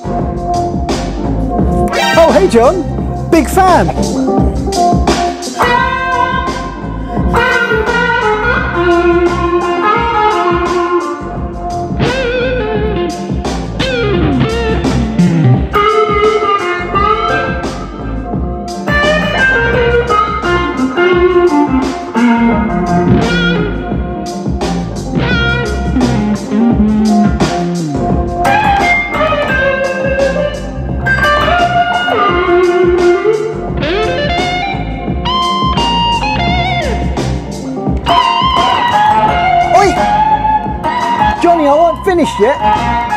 Oh, hey John, big fan. Johnny, I wasn't finished yet.